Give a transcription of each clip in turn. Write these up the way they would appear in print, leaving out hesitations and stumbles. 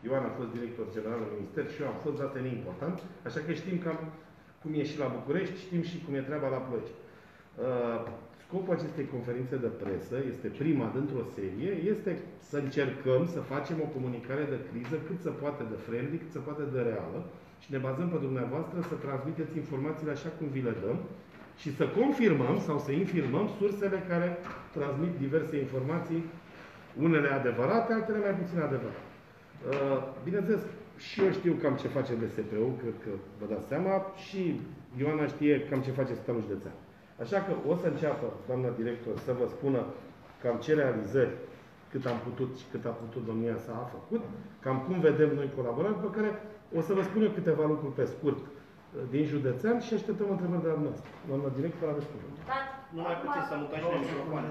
Ioan a fost director general în minister și eu am fost, date neimportant, așa că știm cam cum e și la București, știm și cum e treaba la Ploiești. Scopul acestei conferințe de presă, este prima dintr-o serie, este să încercăm să facem o comunicare de criză cât se poate de friendly, cât se poate de reală și ne bazăm pe dumneavoastră să transmiteți informațiile așa cum vi le dăm și să confirmăm sau să infirmăm sursele care transmit diverse informații, unele adevărate, altele mai puțin adevărate. Bineînțeles, și eu știu cam ce face DSP-ul, cred că vă dați seama, și Ioana știe cam ce face Spitalul Județean. Așa că o să înceapă, doamna director, să vă spună cam ce realizări, cât am putut și cât a putut domnia sa a făcut, cam cum vedem noi colaborări, pe care o să vă spun eu câteva lucruri pe scurt din Județean și așteptăm întrebări de la dumneavoastră. Doamna director, aveți cuvântul. Nu mai puteți să mutați și microfoane.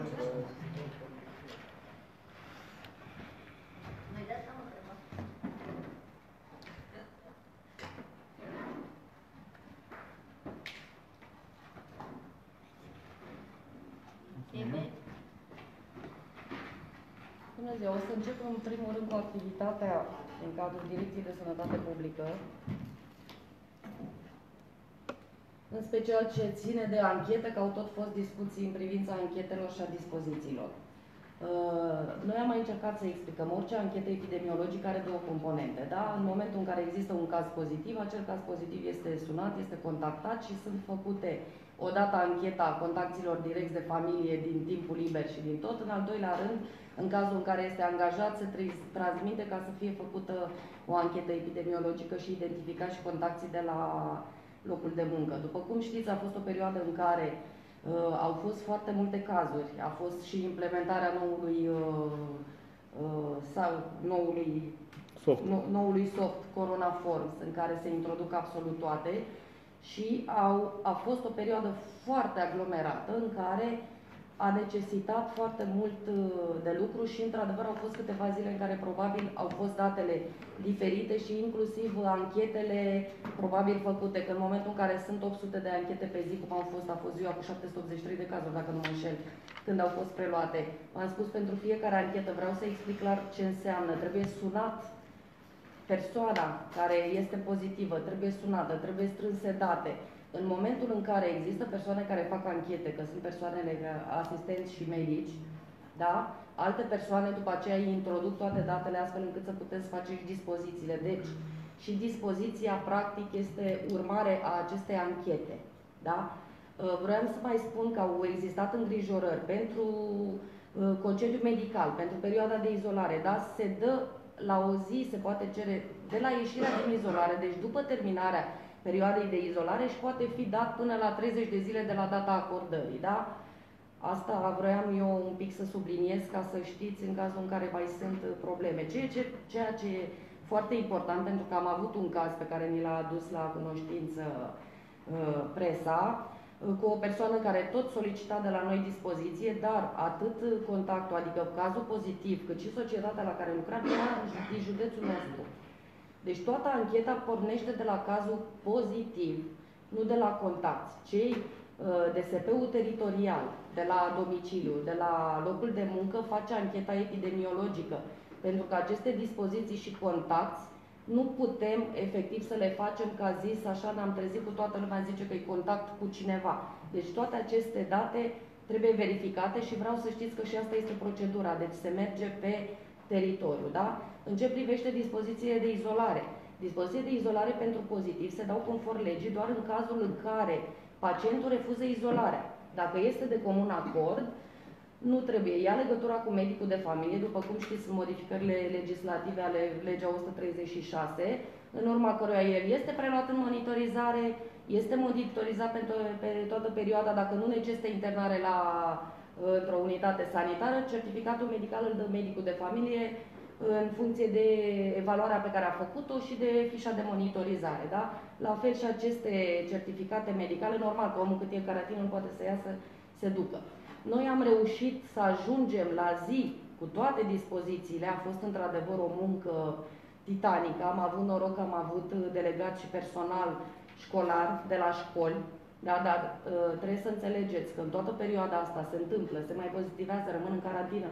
Bună ziua! O să încep în primul rând cu activitatea în cadrul Direcției de Sănătate Publică, în special ce ține de anchete, că au tot fost discuții în privința anchetelor și a dispozițiilor. Noi am mai încercat să explicăm, orice anchetă epidemiologică are două componente. Da? În momentul în care există un caz pozitiv, acel caz pozitiv este sunat, este contactat și sunt făcute odată ancheta contacților direcți de familie din timpul liber și din tot. În al doilea rând, în cazul în care este angajat, se transmite ca să fie făcută o anchetă epidemiologică și identificat și contacții de la locul de muncă. După cum știți, a fost o perioadă în care au fost foarte multe cazuri. A fost și implementarea noului soft Corona Forms, în care se introduc absolut toate. Și a fost o perioadă foarte aglomerată în care a necesitat foarte mult de lucru și, într-adevăr, au fost câteva zile în care probabil au fost datele diferite și inclusiv anchetele probabil făcute, că în momentul în care sunt 800 de anchete pe zi, cum a fost ziua cu 783 de cazuri, dacă nu mă înșel, când au fost preluate. Am spus, pentru fiecare anchetă, vreau să explic clar ce înseamnă. Trebuie sunat persoana care este pozitivă, trebuie sunată, trebuie strânse date. În momentul în care există persoane care fac anchete, că sunt persoanele asistenți și medici, da? Alte persoane după aceea îi introduc toate datele astfel încât să puteți face și dispozițiile. Deci, și dispoziția practic este urmare a acestei anchete. Da? Vreau să mai spun că au existat îngrijorări pentru concediu medical, pentru perioada de izolare. Da? Se dă la o zi, se poate cere de la ieșirea din izolare, deci după terminarea perioadei de izolare și poate fi dat până la 30 de zile de la data acordării. Da? Asta vroiam eu un pic să subliniez ca să știți în cazul în care mai sunt probleme. Ceea ce e foarte important, pentru că am avut un caz pe care ni l-a adus la cunoștință presa, cu o persoană care tot solicita de la noi dispoziție, dar atât contactul, adică cazul pozitiv, cât și societatea la care lucra, era din județul nostru. Deci toată ancheta pornește de la cazul pozitiv, nu de la contact. Cei DSP-ul teritorial, de la domiciliu, de la locul de muncă, face ancheta epidemiologică. Pentru că aceste dispoziții și contacti nu putem efectiv să le facem ca zis, așa ne-am trezit cu toată lumea, zice că e contact cu cineva. Deci toate aceste date trebuie verificate și vreau să știți că și asta este procedura, deci se merge pe teritoriu. Da? În ce privește dispozițiile de izolare? Dispozițiile de izolare pentru pozitiv se dau conform legii doar în cazul în care pacientul refuză izolarea. Dacă este de comun acord, nu trebuie. Ia legătura cu medicul de familie, după cum știți, modificările legislative ale legea 136, în urma căruia el este preluat în monitorizare, este monitorizat pe toată perioada, dacă nu necesită internare într-o unitate sanitară, certificatul medical îl dă medicul de familie în funcție de evaluarea pe care a făcut-o și de fișa de monitorizare. Da? La fel și aceste certificate medicale, normal că omul cât e în carantină nu poate să iasă, se ducă. Noi am reușit să ajungem la zi cu toate dispozițiile, a fost într-adevăr o muncă titanică, am avut noroc că am avut delegat și personal școlar de la școli, da, dar trebuie să înțelegeți că în toată perioada asta se întâmplă, se mai pozitivează, rămân în carantină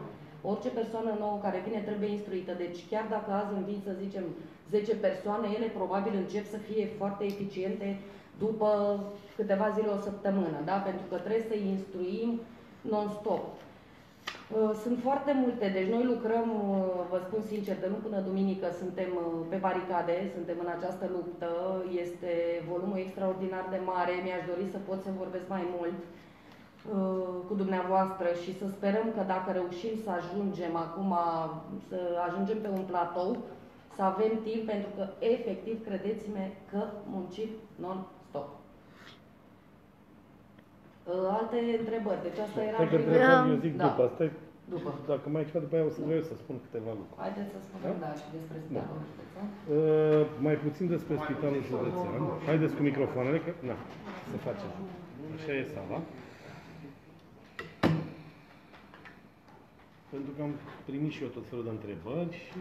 Orice persoană nouă care vine trebuie instruită. Deci chiar dacă azi învii, să zicem, 10 persoane, ele probabil încep să fie foarte eficiente după câteva zile, o săptămână, da? Pentru că trebuie să-i instruim non-stop. Sunt foarte multe, deci noi lucrăm, vă spun sincer, de luni până duminică suntem pe baricade, suntem în această luptă, este volumul extraordinar de mare, mi-aș dori să pot să vorbesc mai mult cu dumneavoastră și să sperăm că dacă reușim să ajungem acum, să ajungem pe un platou, să avem timp, pentru că efectiv, credeți-mă că muncim non-stop. Alte întrebări, deci asta era... Dacă întrebări, eu zic da. după. Asta După. Dacă mai ai ceva, după aia o să vreau să spun câteva lucruri. Haideți să spunem, da, și despre spitalul județean. Mai puțin despre spitalul județean. Haideți cu microfoanele, că na, se face. Așa e sala. Pentru că am primit și eu tot felul de întrebări și...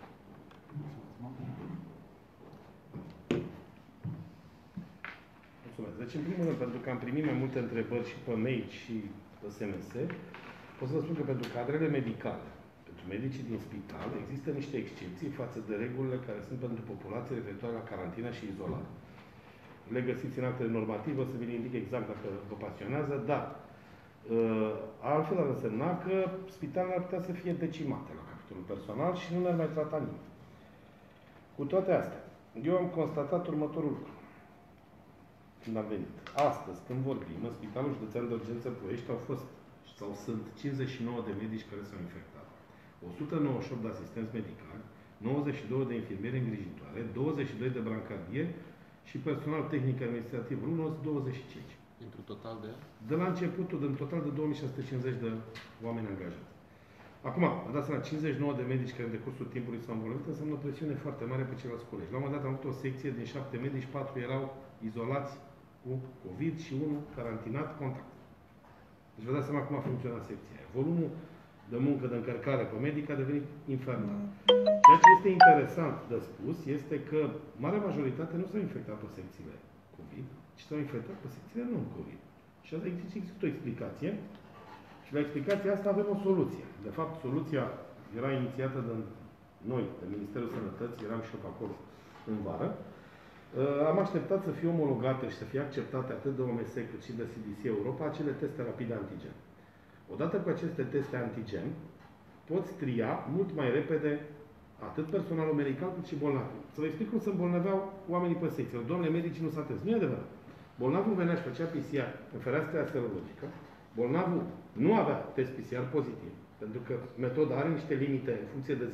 Mulțumesc. Deci, în primul rând, pentru că am primit mai multe întrebări și pe mail și pe SMS, pot să vă spun că pentru cadrele medicale, pentru medicii din spital, există niște excepții față de regulile care sunt pentru populație referitoare la carantină și izolare. Le găsiți în actele normative, o să vi le indic exact dacă vă pasionează, dar altfel ar însemna că spitalele ar putea să fie decimate la capitolul personal și nu ne-ar mai trata nimeni. Cu toate astea, eu am constatat următorul lucru. Când am venit. Astăzi, când vorbim, în Spitalul Județean de Urgență Ploiești au fost sau sunt 59 de medici care s-au infectat, 198 de asistenți medicali, 92 de infirmieri îngrijitoare, 22 de brancardieri și personal tehnic administrativ rulos 25. Într-un total de? De la începutul, în total de 2650 de oameni angajați. Acum, vă dați seama, 59 de medici care în decursul timpului s-au îmbolnăvit, înseamnă o presiune foarte mare pe ceilalți colegi. La un moment dat am avut o secție din 7 medici, 4 erau izolați cu COVID și unul carantinat contact. Deci vă dați seama cum a funcționat secția aia. Volumul de muncă, de încărcare pe medic a devenit infernal. Ceea ce este interesant de spus este că marea majoritate nu s-au infectat pe secțiile COVID, ci s-au infectat pe secțiile non-COVID. Și asta există o explicație. Și la explicația asta avem o soluție. De fapt, soluția era inițiată de noi, de Ministerul Sănătății, eram și eu pe acolo în vară. Am așteptat să fie omologate și să fie acceptate atât de OMS cât și de CDC Europa acele teste rapide antigen. Odată cu aceste teste antigen, poți tria mult mai repede atât personalul medical cât și bolnavii. Să vă explic cum se îmbolnăveau oamenii pe secție. Domnule, medicii nu s-a testat. Nu e adevărat. Bolnavul venea și făcea PCR în fereastra serologică. Bolnavul nu avea test PCR pozitiv, pentru că metoda are niște limite în funcție de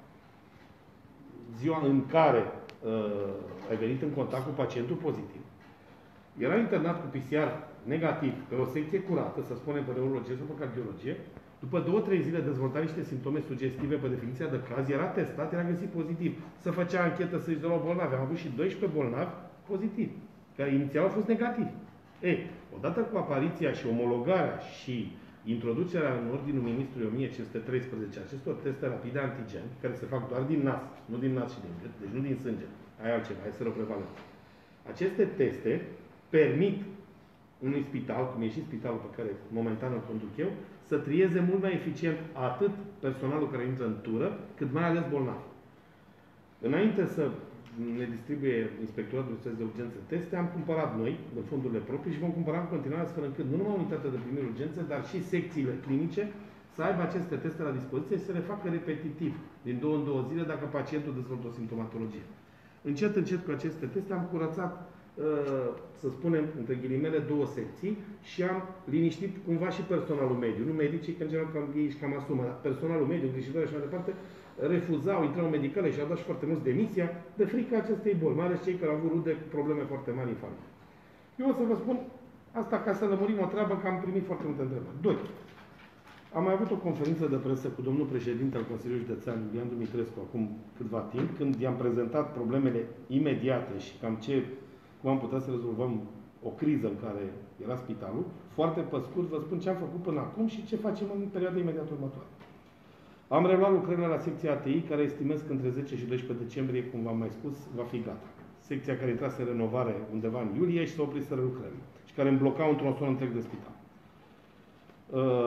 ziua în care ai venit în contact cu pacientul pozitiv. Era internat cu PCR negativ pe o secție curată, să spunem pe neurologie sau pe cardiologie. După 2-3 zile dezvolta niște simptome sugestive pe definiția de caz, era testat, era găsit pozitiv. Să făcea anchetă, să izolau bolnavi. Am avut și 12 bolnavi pozitivi, care inițial au fost negativi. Ei, odată cu apariția și omologarea și introducerea în ordinul Ministrului 1513 acestor teste rapide antigen, care se fac doar din nas, nu din nas și din gât, deci nu din sânge, ai altceva, ai seroprevalență. Aceste teste permit unui spital, cum e și spitalul pe care momentan îl conduc eu, să trieze mult mai eficient atât personalul care intră în tură, cât mai ales bolnavi. Înainte să ne distribuie Inspectoratul de Urgență teste, am cumpărat noi, de fondurile proprii, și vom cumpăra în continuare astfel încât nu numai unitatea de primire urgență, dar și secțiile clinice să aibă aceste teste la dispoziție și să le facă repetitiv, din 2 în 2 zile, dacă pacientul dezvoltă o simptomatologie. Încet, încet cu aceste teste am curățat, să spunem, între ghilimele, 2 secții și am liniștit cumva și personalul mediu. Nu medicii, că în general ei își cam asumă, dar personalul mediu, îngrijitoare și mai departe, refuzau, intrau în medicale și au dat și foarte mulți demisia de frică acestei boli, mai ales cei care au avut rude cu probleme foarte mari în familie. Eu o să vă spun asta ca să lămurim o treabă, că am primit foarte multe întrebări. 2. Am mai avut o conferință de presă cu domnul președinte al Consiliului Județean, Iulian Dumitrescu, acum câtva timp, când i-am prezentat problemele imediate și cam cum am putea să rezolvăm o criză în care era spitalul. Foarte pe scurt vă spun ce am făcut până acum și ce facem în perioada imediat următoare. Am reluat lucrările la secția ATI, care estimez că între 10 și 12 decembrie, cum v-am mai spus, va fi gata. Secția care intrase în renovare undeva în iulie și s-a oprit lucrările și care îmblocau într-un sol întreg de spital.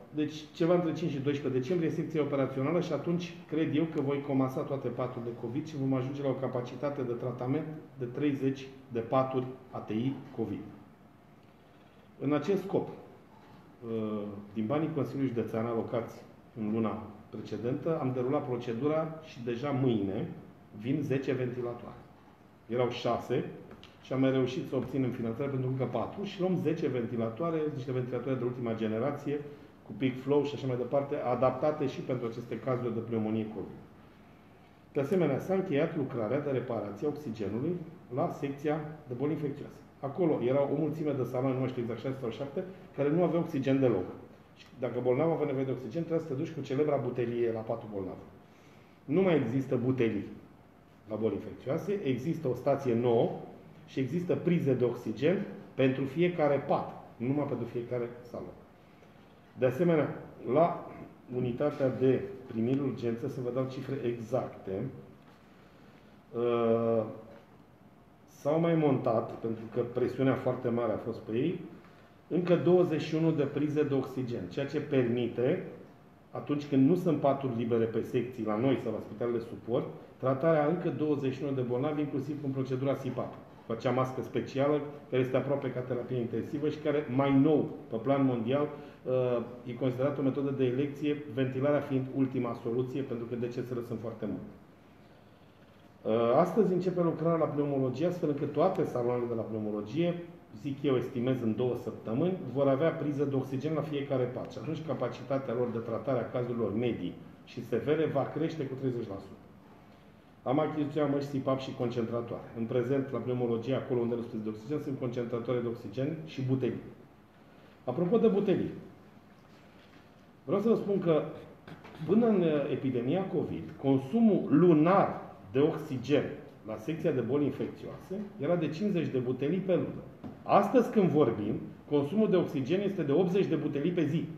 Deci ceva între 5 și 12 decembrie, secția operațională și atunci cred eu că voi comasa toate paturile COVID și vom ajunge la o capacitate de tratament de 30 de paturi ATI COVID. În acest scop, din banii Consiliului Județean alocați în luna precedentă, am derulat procedura și deja mâine vin 10 ventilatoare. Erau 6 și am mai reușit să obținem finanțare pentru încă 4 și luăm 10 ventilatoare, niște ventilatoare de ultima generație, cu peak flow și așa mai departe, adaptate și pentru aceste cazuri de pneumonie COVID. De asemenea, s-a încheiat lucrarea de reparație a oxigenului la secția de boli infecțioase. Acolo erau o mulțime de saloane, nu mai știu exact 6 sau 7, care nu aveau oxigen deloc. Și dacă bolnavul avea nevoie de oxigen, trebuie să te duci cu celebra butelie la patul bolnav. Nu mai există butelii la boli infecțioase, există o stație nouă și există prize de oxigen pentru fiecare pat, nu numai pentru fiecare salon. De asemenea, la unitatea de primiri urgență, să vă dau cifre exacte, s-au mai montat, pentru că presiunea foarte mare a fost pe ei, încă 21 de prize de oxigen, ceea ce permite, atunci când nu sunt paturi libere pe secții, la noi sau la spitalele suport, tratarea încă 21 de bolnavi, inclusiv în procedura SIPAP, cu acea mască specială, care este aproape ca terapie intensivă și care, mai nou, pe plan mondial, e considerată o metodă de elecție, ventilarea fiind ultima soluție, pentru că decesele sunt foarte multe. Astăzi începe lucrarea la pneumologie, astfel încât toate saloanele de la pneumologie, zic eu, estimez în 2 săptămâni, vor avea priză de oxigen la fiecare pat. Și atunci capacitatea lor de tratare a cazurilor medii și severe va crește cu 30%. Am achiziționat măști SIPAP și concentratoare. În prezent, la pneumologie, acolo unde nu sunt de oxigen, sunt concentratoare de oxigen și butelii. Apropo de butelii, vreau să vă spun că până în epidemia COVID, consumul lunar de oxigen la secția de boli infecțioase era de 50 de butelii pe lună. Astăzi, când vorbim, consumul de oxigen este de 80 de butelii pe zi.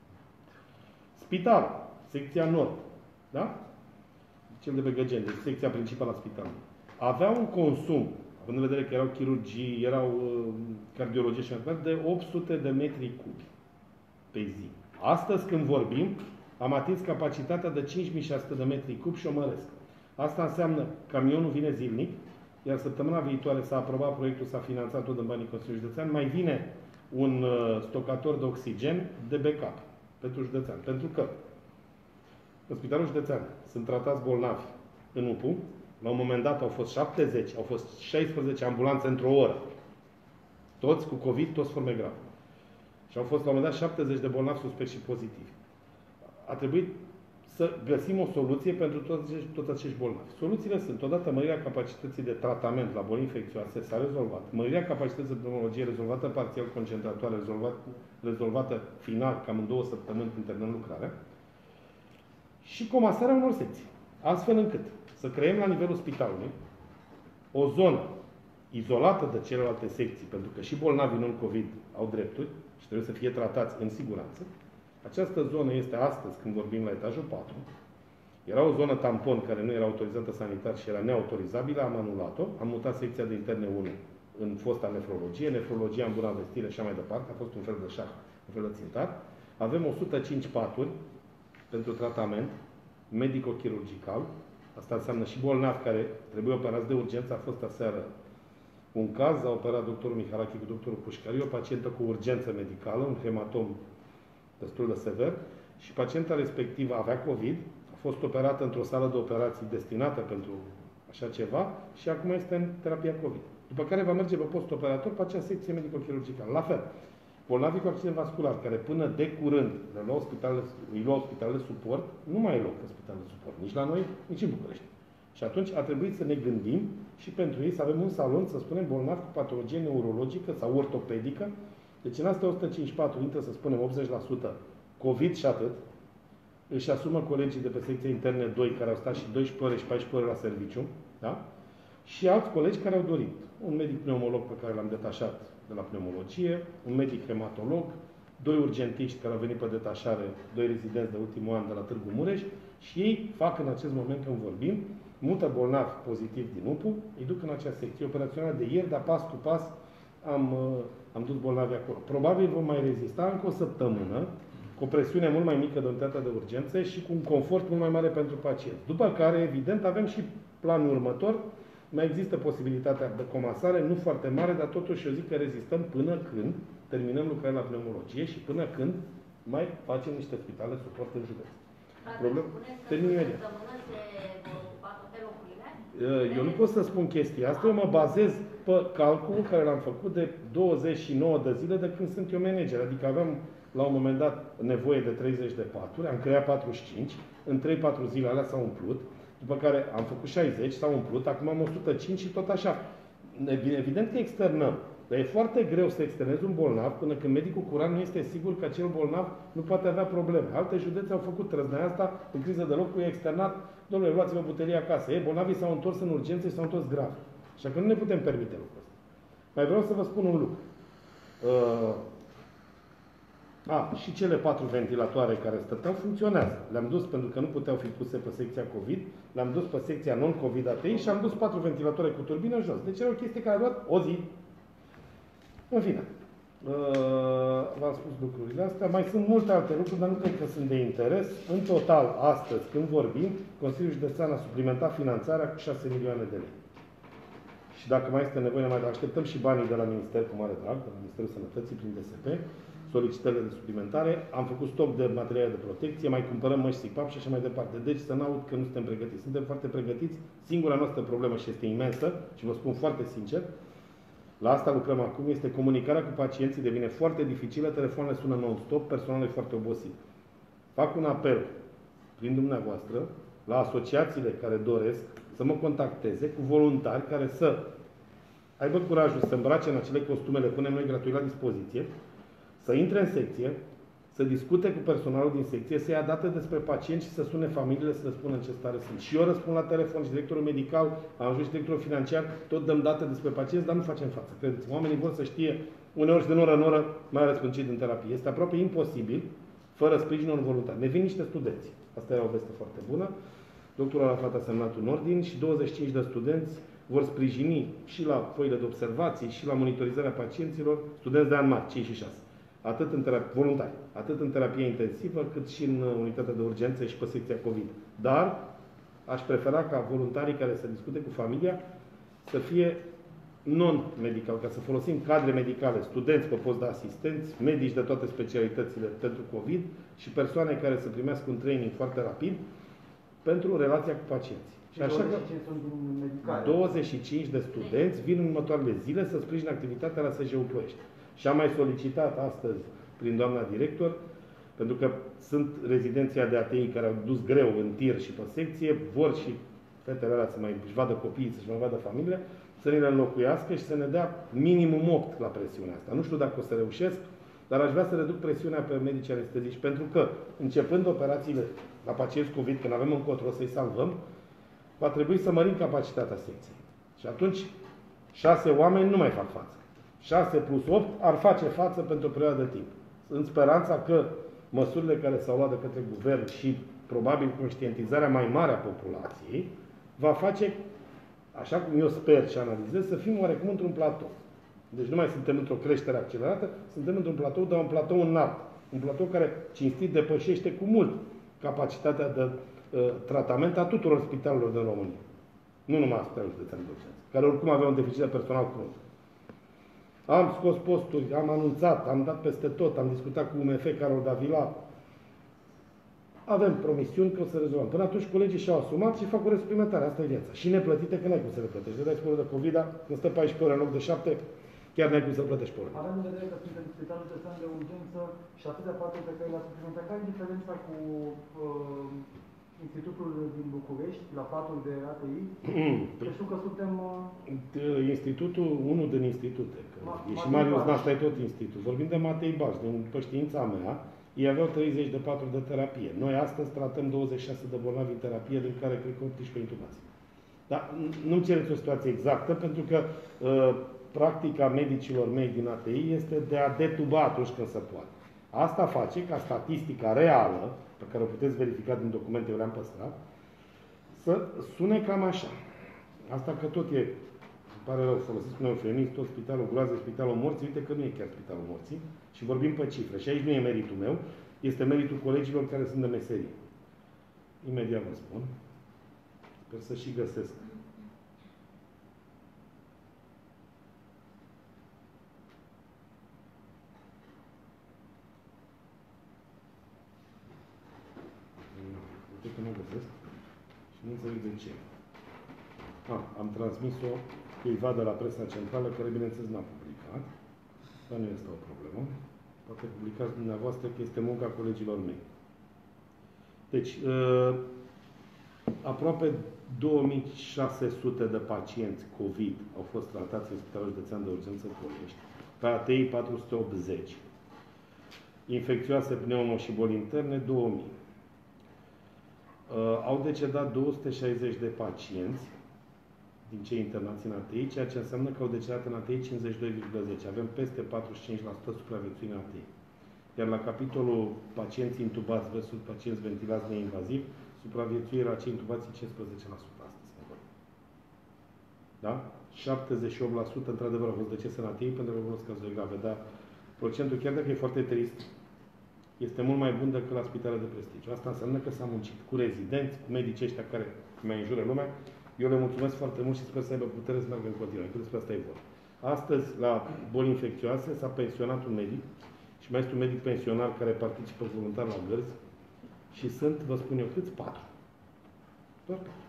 Spital, secția nord, da? Cel de pe Găgeni, deci secția principală a spitalului, avea un consum, având în vedere că erau chirurgii, erau cardiologii și mai departe, de 800 de metri cubi pe zi. Astăzi, când vorbim, am atins capacitatea de 5600 de metri cubi și o măresc. Asta înseamnă camionul vine zilnic, iar săptămâna viitoare s-a aprobat proiectul, s-a finanțat tot în banii Consiliului Județean, mai vine un stocator de oxigen de backup pentru județean. Pentru că în Spitalul Județean sunt tratați bolnavi în UPU, la un moment dat au fost 70, au fost 16 ambulanțe într-o oră. Toți cu COVID, toți forme grave. Și au fost la un moment dat 70 de bolnavi suspecți și pozitivi. A trebuit să găsim o soluție pentru toți acești bolnavi. Soluțiile sunt, odată, mărirea capacității de tratament la boli infecțioase s-a rezolvat. Mărirea capacității de pneumologie rezolvată parțial, concentratoare rezolvată final, cam în 2 săptămâni când terminăm lucrarea. Și comasarea unor secții. Astfel încât să creăm la nivelul spitalului o zonă izolată de celelalte secții, pentru că și bolnavii non-COVID au drepturi și trebuie să fie tratați în siguranță. Această zonă este astăzi, când vorbim la etajul 4. Era o zonă tampon care nu era autorizată sanitar și era neautorizabilă, am anulat-o, am mutat secția de interne 1 în fosta nefrologie, nefrologia în bună vestire și așa mai departe, a fost un fel de șah, un fel de țintar. Avem 105 paturi pentru tratament medico-chirurgical. Asta înseamnă și bolnavi care trebuie operați de urgență. A fost aseară un caz, a operat doctorul Mihalache cu doctorul Pușcariu, o pacientă cu urgență medicală, un hematom destul de sever, și pacienta respectivă avea COVID, a fost operată într-o sală de operații destinată pentru așa ceva și acum este în terapia COVID. După care va merge pe post-operator pe acea secție medico-chirurgicală. La fel, bolnavii cu accident vascular, care până de curând îi luau spitalele suport, nu mai e loc pe spitalele suport, nici la noi, nici în București. Și atunci a trebuit să ne gândim și pentru ei să avem un salon, să spunem, bolnavi cu patologie neurologică sau ortopedică. Deci în astea 154 intră, să spunem, 80% COVID și atât. Își asumă colegii de pe secția interne 2, care au stat și 12 ore și 14 ore la serviciu, da? Și alți colegi care au dorit. Un medic pneumolog pe care l-am detașat de la pneumologie, un medic hematolog, 2 urgentiști care au venit pe detașare, 2 rezidenți de ultimul an de la Târgu Mureș și ei fac în acest moment când vorbim, mută bolnavi pozitiv din UPU, îi duc în acea secție operațională de ieri, dar pas cu pas am dus bolnavi acolo. Probabil vom mai rezista încă o săptămână cu o presiune mult mai mică de unitatea de urgențe și cu un confort mult mai mare pentru pacient. După care, evident, avem și planul următor. Mai există posibilitatea de comasare, nu foarte mare, dar totuși eu zic că rezistăm până când terminăm lucrarea la pneumologie și până când mai facem niște spitale suport în județ. Termin imediat. Eu nu pot să spun chestia asta, eu mă bazez pe calculul care l-am făcut de 29 de zile de când sunt eu manager. Adică aveam la un moment dat nevoie de 30 de paturi, am creat 45, în 3-4 zile alea s-au umplut, după care am făcut 60, s-au umplut, acum am 105 și tot așa. Evident că externăm, dar e foarte greu să externezi un bolnav până când medicul curant nu este sigur că acel bolnav nu poate avea probleme. Alte județe au făcut trăznaia asta, în criză de loc, cu externat, domnule, luați-vă butelia acasă. Bolnavii s-au întors în urgențe și s-au întors grav. Așa că nu ne putem permite lucrul ăsta. Mai vreau să vă spun un lucru. Și cele 4 ventilatoare care stăteau funcționează. Le-am dus pentru că nu puteau fi puse pe secția COVID, le-am dus pe secția non-COVID ATI și am dus 4 ventilatoare cu turbină jos. Deci era o chestie care a luat o zi. În fine. V-am spus lucrurile astea. Mai sunt multe alte lucruri, dar nu cred că sunt de interes. În total, astăzi, când vorbim, Consiliul Județean a suplimentat finanțarea cu 6 milioane de lei. Și dacă mai este nevoie, mai așteptăm și banii de la Minister, cu mare drag, de la Ministerul Sănătății, prin DSP, solicitările de suplimentare. Am făcut stoc de materiale de protecție, mai cumpărăm măști SIPAP și așa mai departe. Deci să n-aud că nu suntem pregătiți. Suntem foarte pregătiți. Singura noastră problemă, și este imensă, și vă spun foarte sincer, la asta lucrăm acum, este comunicarea cu pacienții, devine foarte dificilă, telefoanele sună non-stop, personalul e foarte obosit. Fac un apel prin dumneavoastră la asociațiile care doresc să mă contacteze cu voluntari care să aibă curajul să îmbrace în acele costume, le punem noi gratuit la dispoziție, să intre în secție, să discute cu personalul din secție, să ia date despre pacienți și să sune familiile să le spună în ce stare sunt. Și eu răspund la telefon și directorul medical, am ajuns și directorul financiar, tot dăm date despre pacienți, dar nu facem față. Credeți, oamenii vor să știe uneori și de oră în oră, mai ales când cei din terapie. Este aproape imposibil, fără sprijinul voluntar. Ne vin niște studenți. Asta e o veste foarte bună. Doctorul Arafat a semnat un ordin și 25 de studenți vor sprijini și la foile de observații și la monitorizarea pacienților, studenți de an mari, 5 și 6. Atât în voluntari, atât în terapie intensivă, cât și în unitatea de urgență și pe secția COVID. Dar aș prefera ca voluntarii care să discute cu familia să fie non-medical, ca să folosim cadre medicale, studenți pe post de asistenți, medici de toate specialitățile pentru COVID și persoane care să primească un training foarte rapid pentru relația cu pacienții. Și așa că 25 de studenți vin în următoarele zile să sprijine activitatea la SGU Ploiești. Și am mai solicitat astăzi prin doamna director, pentru că sunt rezidenții de ATI care au dus greu în tir și pe secție, vor și fetele alea să mai își vadă copiii, să-și mai vadă familiile, să ne le înlocuiască și să ne dea minimum 8 la presiunea asta. Nu știu dacă o să reușesc, dar aș vrea să reduc presiunea pe medicii anesteziști, pentru că, începând operațiile la pacienți COVID, când avem încotro să-i salvăm, va trebui să mărim capacitatea secției. Și atunci, 6 oameni nu mai fac față. 6 plus 8 ar face față pentru o perioadă de timp. În speranța că măsurile care s-au luat de către guvern și probabil conștientizarea mai mare a populației va face, așa cum eu sper și analizez, să fim oarecum într-un platou. Deci nu mai suntem într-o creștere accelerată, suntem într-un platou, dar un platou înalt. Un platou care, cinstit, depășește cu mult capacitatea de tratament a tuturor spitalelor din România. Nu numai a Spitalului Județean de Urgență, care oricum avea un deficit de personal cronic. Am scos posturi, am anunțat, am dat peste tot, am discutat cu UMF, Carol Davila. Avem promisiuni că o să rezolvăm. Până atunci colegii și-au asumat și fac ore suplimentare. Asta e viața. Și neplătite, că n-ai cum să le plătești. De dai sporul de COVID, când stă 14 ore în loc de 7, chiar n-ai cum să plătești pe ore. Avem în vedere că suntem Spitalul Județean de Urgență și atâtea paturi pe care le-a suplimentat. Care e diferența cu Institutul din București, la patul de ATI? Știu că suntem... Institutul, unul din institute. E și Marius Nasta e tot institut. Vorbim de Matei Baș. După știința mea, ei aveau 30 de paturi de terapie. Noi astăzi tratăm 26 de bolnavi în terapie, din care cred că 18 intubații. Dar nu-mi cereți o situație exactă, pentru că practica medicilor mei din ATI este de a detuba atunci când se poate. Asta face ca statistica reală, pe care o puteți verifica din documente, eu le-am păstrat, să sune cam așa. Asta că tot e, îmi pare rău, folosesc un eufemism, tot spitalul groază, spitalul morții, uite că nu e chiar spitalul morții, și vorbim pe cifre. Și aici nu e meritul meu, Este meritul colegilor care sunt de meserie. Imediat vă spun. Sper să și găsesc. Uite că nu găsesc și nu înțeleg de ce. Am transmis-o cuiva de la presa centrală, care bineînțeles n-a publicat, dar nu este o problemă. Poate publicați dumneavoastră că este munca colegilor mei. Deci, aproape 2600 de pacienți COVID au fost tratați în Spitalul Județean de Urgență Ploiești, pe ATI 480, infecțioase, pneumo și boli interne 2000. Au decedat 260 de pacienți din cei internați în ATI, ceea ce înseamnă că au decedat în ATI 52,10. Avem peste 45% supraviețuire în ATI. Iar la capitolul pacienți intubați versus pacienți ventilați neinvaziv, supraviețuirea cei intubați e 15% astăzi. Da? 78% într-adevăr au fost decese în ATI pentru că au fost cazuri grave, dar procentul, chiar dacă e foarte trist, este mult mai bun decât la spitale de prestigiu. Asta înseamnă că s-a muncit cu rezidenți, cu medici ăștia care mai înjură lumea. Eu le mulțumesc foarte mult și sper să aibă putere să meargă în continuare, că despre asta e vorba. Astăzi, la boli infecțioase, s-a pensionat un medic și mai este un medic pensionar care participă voluntar la gărzi și sunt, vă spun eu, câți? 4. Doar 4.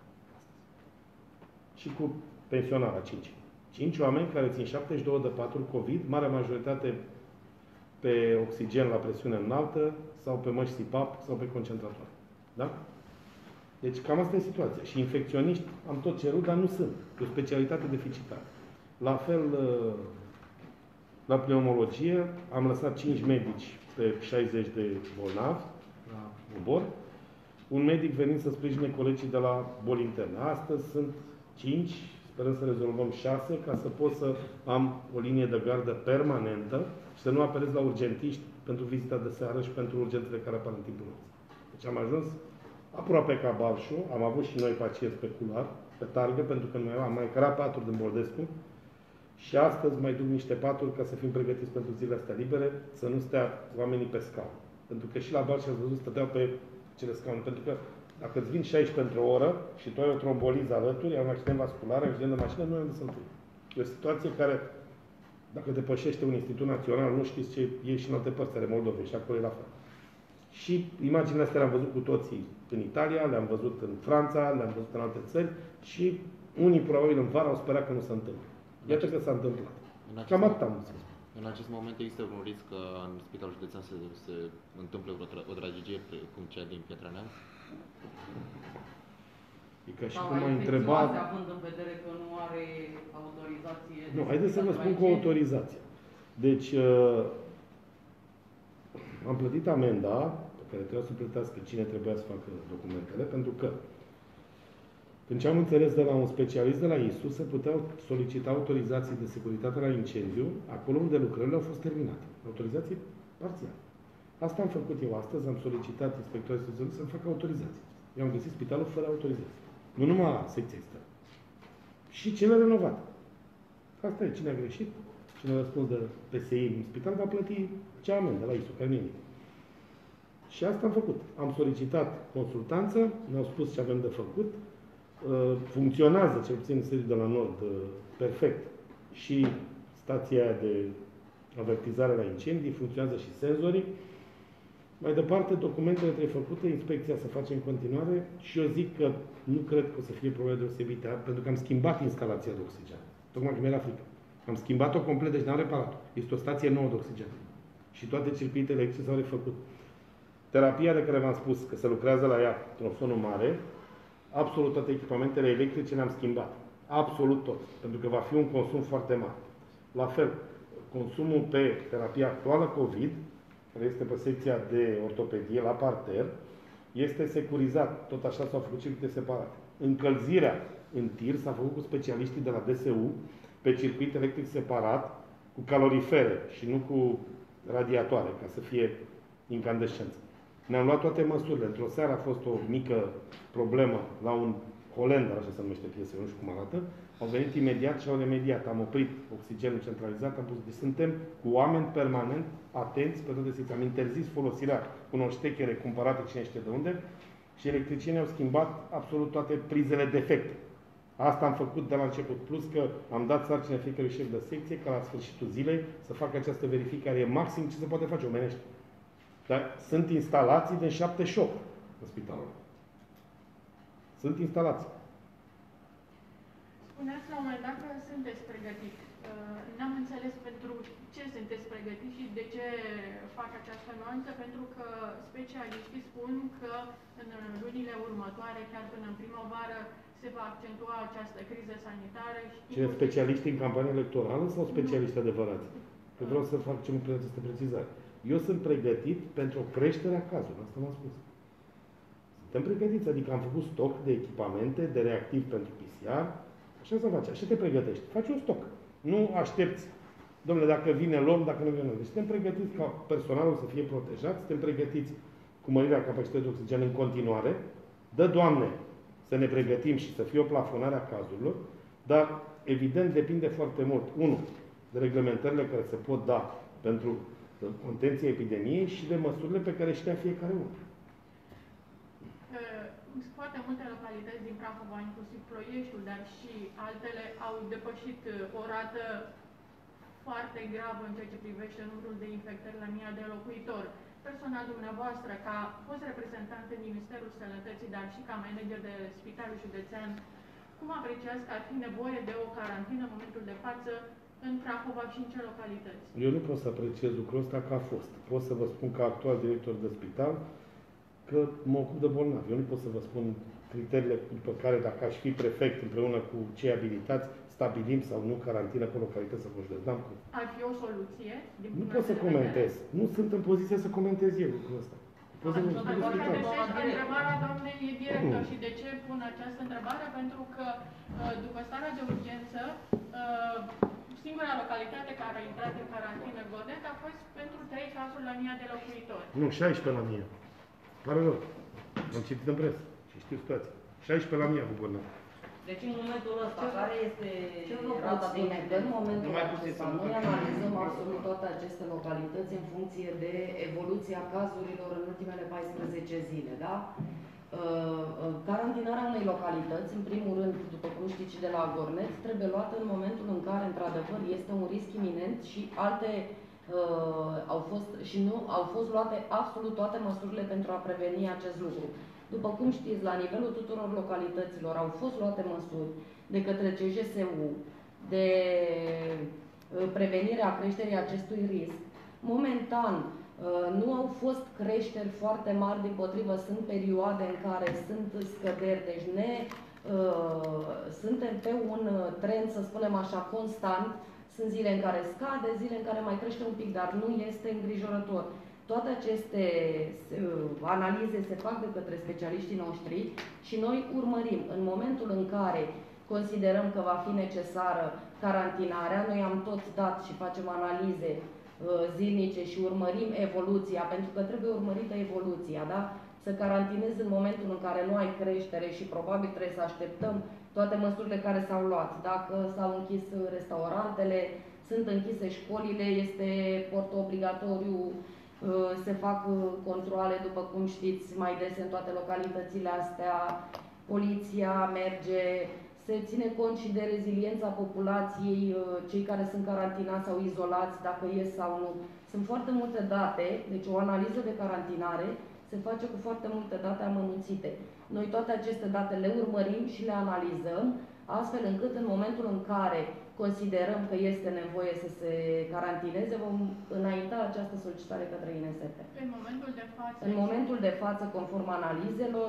Și cu pensionarea 5. 5 oameni care țin 72 de paturi COVID, marea majoritate pe oxigen la presiune înaltă sau pe măști CPAP sau pe concentrator. Da? Deci cam asta e situația. Și infecționiști am tot cerut, dar nu sunt. E o specialitate deficitară. La fel, la pneumologie am lăsat 5 medici pe 60 de bolnavi la obor. Un medic venind să sprijine colegii de la boli interne. Astăzi sunt 5, sperăm să rezolvăm 6, ca să pot să am o linie de gardă permanentă și să nu apelez la urgentiști pentru vizita de seară și pentru urgențele care apar în timpul nopții. Deci am ajuns aproape ca Balșu, am avut și noi pacienți pe culoar, pe targă, pentru că noi am mai cărat paturi din Bordescu și astăzi mai duc niște paturi ca să fim pregătiți pentru zilele astea libere, să nu stea oamenii pe scaun. Pentru că și la Balșu, ați văzut, stăteau pe cele scaune. Pentru că dacă îți vin 16 pentru o oră și tu ai o tromboliză alături, ai un accident vascular, ai un accident de mașină, nu ai unde să întâlni. E o situație care, dacă depășește un institut național, nu știți ce e și în alte părți ale Moldovei și acolo e la fel. Și imaginile astea le-am văzut cu toții în Italia, le-am văzut în Franța, le-am văzut în alte țări și unii probabil în vară au sperat că nu se întâmplă. Iată că s-a întâmplat. Cam atât am să spun. În acest moment există vreun risc că în Spitalul Județean se întâmple o tragedia cum cea din Piatra Neamț? E ca și cum ai întrebat... având în vedere că nu are autorizație... Nu, haideți să vă spun cu autorizație. Deci, am plătit amenda pe care trebuia să plătească cine trebuia să facă documentele, pentru că când ce am înțeles de la un specialist de la ISU, se puteau solicita autorizații de securitate la incendiu, acolo unde lucrările au fost terminate. Autorizații parțiale. Asta am făcut eu astăzi, am solicitat inspectorului să-mi facă autorizații. Eu am găsit spitalul fără autorizație. Nu numai secția externă. Și cele renovate. Asta e. Cine a greșit, cine a răspuns de PSI în spital, va plăti cea amendă la ISU, care nu e nimic. Și asta am făcut. Am solicitat consultanță, ne-au spus ce avem de făcut, funcționează, cel puțin în sediul de la Nord, perfect. Și stația de avertizare la incendii, funcționează și senzorii. Mai departe, documentele trebuie făcute, inspecția să face în continuare și eu zic că nu cred că o să fie probleme deosebite, pentru că am schimbat instalația de oxigen. Tocmai cum era frică. Am schimbat-o complet, deci n-am reparat-o. Este o stație nouă de oxigen. Și toate circuitele electrice s-au refăcut. Terapia de care v-am spus că se lucrează la ea, trofonul mare, absolut toate echipamentele electrice le-am schimbat. Absolut tot. Pentru că va fi un consum foarte mare. La fel, consumul pe terapia actuală COVID, care este pe secția de ortopedie, la parter, este securizat. Tot așa s-au făcut circuite separate. Încălzirea în tir s-a făcut cu specialiștii de la DSU, pe circuit electric separat, cu calorifere și nu cu radiatoare, ca să fie incandescență. Ne-am luat toate măsurile. Într-o seară a fost o mică problemă la un Holender, așa se numește piesa, nu știu cum arată, au venit imediat și au remediat. Am oprit oxigenul centralizat, am pus. Deci suntem cu oameni permanent atenți pe toate situații. Am interzis folosirea unor ștechere cumpărate cine știe de unde și electricienii au schimbat absolut toate prizele defecte. Asta am făcut de la început. Plus că am dat sarcină fiecărui șef de secție ca la sfârșitul zilei să facă această verificare. E maxim ce se poate face omenește. Dar sunt instalații din 78 în spitalul. Sunt instalații. Spuneați la un moment dat că sunteți pregătit. N-am înțeles pentru ce sunteți pregătiți și de ce fac această nuanță, pentru că specialiștii spun că în lunile următoare, chiar până în primăvară, se va accentua această criză sanitară. Cine specialiști în campanie electorală sau specialiști adevărați? Eu vreau să fac această precizare. Eu sunt pregătit pentru o creștere a cazului. Asta m-am spus. Suntem pregătiți, adică am făcut stoc de echipamente, de reactiv pentru PCR. Așa se face. Așa te pregătești. Faci un stoc. Nu aștepți. Dom'le, dacă vine luăm, dacă nu vine. Deci suntem pregătiți ca personalul să fie protejat, suntem pregătiți cu mărirea capacității de oxigen în continuare. Dă, Doamne, să ne pregătim și să fie o plafonare a cazurilor, dar evident depinde foarte mult, unu, de reglementările care se pot da pentru contenția epidemiei și de măsurile pe care știa fiecare unul. Foarte multe localități din Prahova, inclusiv Ploieștiul, dar și altele, au depășit o rată foarte gravă în ceea ce privește numărul de infectări la 1000 de locuitori. Personal dumneavoastră, ca fost reprezentant în Ministerul Sănătății, dar și ca manager de Spitalul Județean, cum apreciați că ar fi nevoie de o carantină în momentul de față în Prahova și în ce localități? Eu nu pot să apreciez lucrul ăsta ca a fost. Pot să vă spun ca actual director de spital că mă ocup de bolnavi. Eu nu pot să vă spun criteriile după care, dacă aș fi prefect împreună cu cei abilitați, stabilim sau nu carantină pe localități sau județ. N-am cum. Ar fi o soluție? Nu pot să comentez. Nu sunt în poziție să comentez eu lucrul ăsta. Pot să vă spun Întrebarea doamnei e directă. Și de ce pun această întrebare? Pentru că după starea de urgență, singura localitate care a intrat în carantină Gornet a fost pentru 3 cazuri la 1000 de locuitori. Nu, 16 la 1000. Pare rău. Am citit în presă și știu situația. 16 la 1000 cu Gornet. Deci în momentul ăsta, care este rata rata de infectări, în momentul Nu mai puteți acesta, să noi analizăm absolut toate aceste localități în funcție de evoluția cazurilor în ultimele 14 zile, da? Carantinarea unei localități, în primul rând, după cum știți și de la Gornet, trebuie luată în momentul în care, într-adevăr, este un risc iminent și alte au fost luate absolut toate măsurile pentru a preveni acest lucru. După cum știți, la nivelul tuturor localităților au fost luate măsuri de către CJSU de prevenirea creșterii acestui risc. Momentan, nu au fost creșteri foarte mari, dimpotrivă, sunt perioade în care sunt scăderi, deci suntem pe un trend, să spunem așa, constant. Sunt zile în care scade, zile în care mai crește un pic, dar nu este îngrijorător. Toate aceste analize se fac de către specialiștii noștri și noi urmărim. În momentul în care considerăm că va fi necesară carantinarea, noi am tot dat și facem analize zilnice și urmărim evoluția, pentru că trebuie urmărită evoluția, da? Să carantinezi în momentul în care nu ai creștere și probabil trebuie să așteptăm toate măsurile care s-au luat. Dacă s-au închis restaurantele, sunt închise școlile, este port obligatoriu, se fac controale, după cum știți, mai des în toate localitățile astea, poliția merge, se ține cont și de reziliența populației, cei care sunt carantinați sau izolați, dacă ies sau nu. Sunt foarte multe date, deci o analiză de carantinare se face cu foarte multe date amănunțite. Noi toate aceste date le urmărim și le analizăm, astfel încât în momentul în care considerăm că este nevoie să se carantineze, vom înainta această solicitare către INSP. În momentul de față, conform analizelor,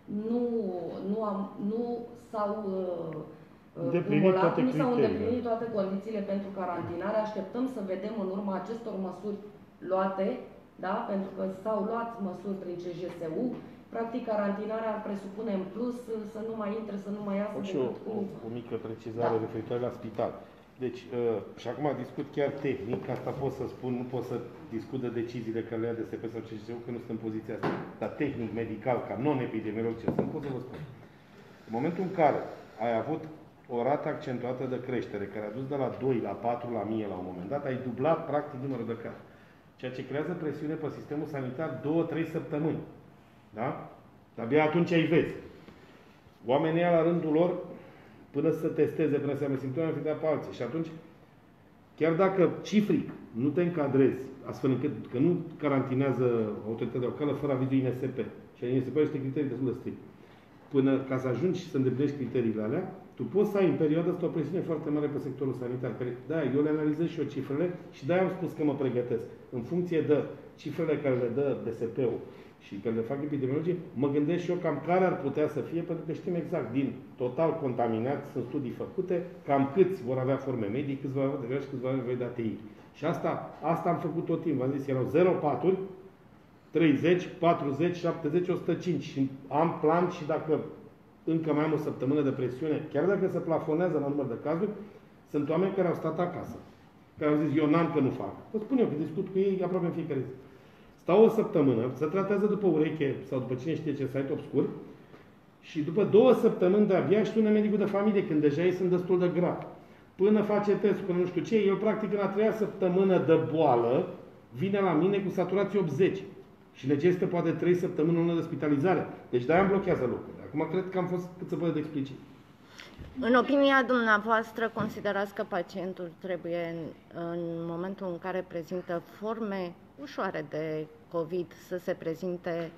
nu s-au îndeplinit toate condițiile pentru carantinare. Așteptăm să vedem în urma acestor măsuri luate, da? Pentru că s-au luat măsuri prin CJSU. Practic, carantinarea ar presupune în plus să nu mai intre, să nu mai iasă. Și o mică precizare referitoare la spital. Deci, și acum discut chiar tehnic, asta pot să spun, nu pot să discut de deciziile care le ia DSP sau CJSU, că nu sunt în poziția asta. Dar tehnic, medical, ca non-epidemiolog ce sunt, pot să vă spun. În momentul în care ai avut o rată accentuată de creștere, care a dus de la 2 la 4 la 1000 la un moment dat, ai dublat practic numărul de cazuri. Ceea ce creează presiune pe sistemul sanitar 2-3 săptămâni. Da? Abia atunci îi vezi. Oamenii la rândul lor, până să testeze, până să aibă simptome, fi de pe alții. Și atunci, chiar dacă cifric nu te încadrezi, astfel încât că nu carantinează autoritatea locală fără avizul INSP, și INSP este criterii destul de strict, până ca să ajungi să îndeplinești criteriile alea, tu poți să ai în perioada asta o presiune foarte mare pe sectorul sanitar. Da, eu le analizez și eu cifrele și de-aia am spus că mă pregătesc. În funcție de cifrele care le dă DSP-ul și care le fac epidemiologii, mă gândesc și eu cam care ar putea să fie, pentru că știm exact, din total contaminați, sunt studii făcute, cam câți vor avea forme medii, câți vor avea de greu și câți vor avea nevoie de ATI. Și asta am făcut tot timpul. Am zis, erau 0 paturi, 30, 40, 70, 105. Și am plan și dacă încă mai am o săptămână de presiune, chiar dacă se plafonează la număr de cazuri, sunt oameni care au stat acasă. Care au zis, eu n-am că nu fac. Vă spun eu că discut cu ei aproape în fiecare zi. Stau o săptămână, se tratează după ureche sau după cine știe ce site obscur și după 2 săptămâni de-abia își sună medicul de familie, când deja ei sunt destul de grav. Până face testul, până nu știu ce, el practic în a 3-a săptămână de boală vine la mine cu saturație 80 și necesită poate 3 săptămâni lună de spitalizare. Deci de-aia îmi blochează lucrurile. Acum cred că am fost cât se poate de explicit. În opinia dumneavoastră, considerați că pacientul trebuie, în momentul în care prezintă forme ușoare de COVID, să se prezinte,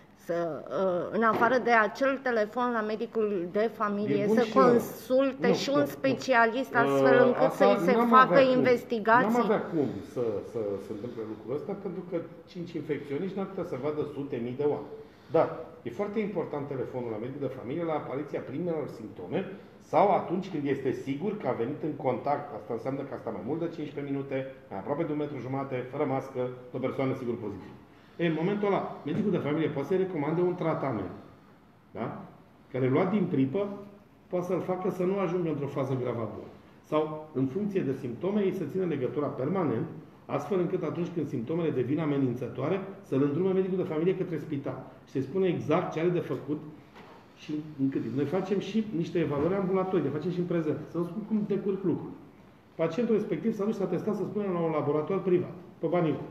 în afară de acel telefon la medicul de familie, să consulte și un specialist astfel încât să-i se facă investigații? N-am avea cum să se întâmple lucrul ăsta, pentru că 5 infecționiști n-ar putea să vadă sute mii de oameni. Dar e foarte important telefonul la medicul de familie la apariția primelor simptome sau atunci când este sigur că a venit în contact, asta înseamnă că a stat mai mult de 15 minute, mai aproape de 1,5 metru, fără mască, de o persoană sigur pozitivă. În momentul ăla, medicul de familie poate să-i recomande un tratament, da? Care luat din pripă, poate să-l facă să nu ajungă într-o fază gravă a bolii. Sau, în funcție de simptome, ei să țină legătura permanent, astfel încât atunci când simptomele devin amenințătoare, să-l îndrume medicul de familie către spital. Și se spune exact ce are de făcut și în cât timp. Noi facem și niște evaluări ambulatorii, le facem și în prezent. Să vă spun cum decurg lucrurile. Pacientul respectiv s-a dus și s-a testat, să spunem, la un laborator privat, pe banii lui.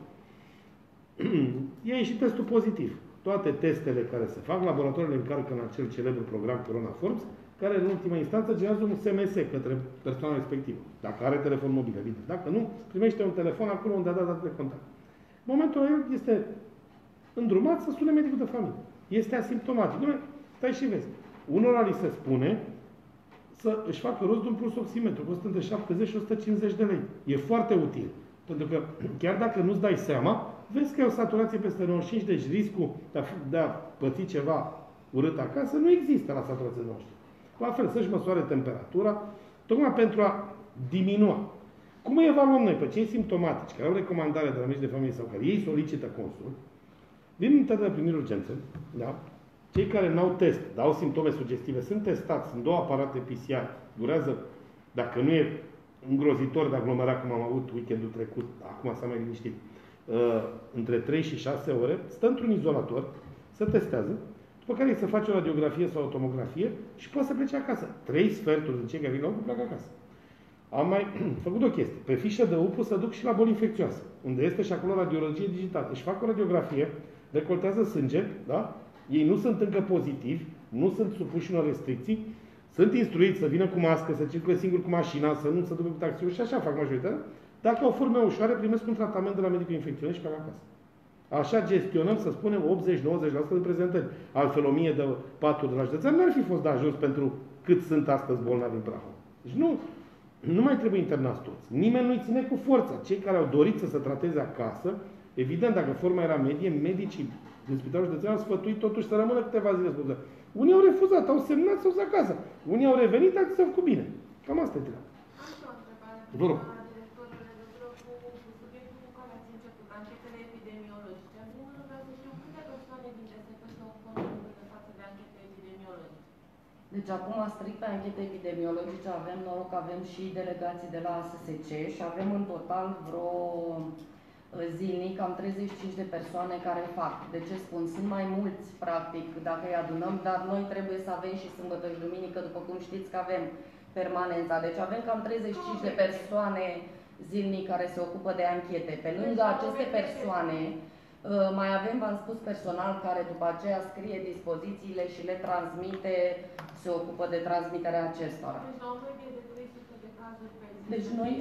E ieșit testul pozitiv. Toate testele care se fac, laboratoarele încarcă în acel celebru program Corona Forms, care în ultima instanță generează un SMS către persoana respectivă. Dacă are telefon mobil, evident. Dacă nu, primește un telefon acolo unde a dat datele de contact. În momentul ăla este îndrumat să sune medicul de familie. Este asimptomatic. Stai și vezi. Unora li se spune să își facă rost de un plus oximetru, costă între 70 și 150 de lei. E foarte util. Pentru că chiar dacă nu-ți dai seama, vezi că e o saturație peste 95, deci riscul de a păți ceva urât acasă nu există la saturație 95. La fel, să-și măsoare temperatura, tocmai pentru a diminua. Cum îi evaluăm noi pe cei simptomatici, care au recomandare de la medici de familie sau care ei solicită consul, din unitatea de primiri urgențe, da? Cei care n-au test, dar au simptome sugestive, sunt testați, sunt 2 aparate PCR, durează, dacă nu e îngrozitor de aglomerat, cum am avut weekendul trecut, acum s-a mai liniștit, între 3 și 6 ore, stă într-un izolator, se testează, după care îi se face o radiografie sau o tomografie și poate să plece acasă. 3 sferturi din cei care vin la UPU pleacă acasă. Am mai făcut o chestie. Pe fișă de UPU se duc și la boli infecțioase, unde este și acolo radiologie digitală. Își fac o radiografie, recoltează sânge, da? Ei nu sunt încă pozitivi, nu sunt supuși unor restricții, sunt instruiți să vină cu mască, să circule singur cu mașina, să nu se ducă cu taxiul și așa fac majoritatea. Dacă au forme ușoare, primesc un tratament de la medicul infecționist și pe acasă. Așa gestionăm, să spunem, 80-90% de prezentări. Altfel, 1000 de paturi de la județean n-ar fi fost de ajuns pentru cât sunt astăzi bolnavi în Prahova. Deci nu mai trebuie internați toți. Nimeni nu-i ține cu forța. Cei care au dorit să se trateze acasă, evident, dacă forma era medie, medicii din Spitalul Județean au sfătuit totuși să rămână câteva zile spuse. Unii au refuzat, au semnat să se acasă. Unii au revenit, alții s-au făcut bine. Cam asta e treaba. Vă rog. Deci acum, strict pe anchete epidemiologice, avem noroc că avem și delegații de la ASSC și avem în total vreo zilnic am 35 de persoane care fac. De ce spun? Sunt mai mulți, practic, dacă îi adunăm, dar noi trebuie să avem și sâmbătă și duminică, după cum știți că avem permanența. Deci avem cam 35 de persoane zilnic care se ocupă de anchete. Pe lângă aceste persoane, mai avem, v-am spus, personal care după aceea scrie dispozițiile și le transmite, se ocupă de transmiterea acestora. Deci noi,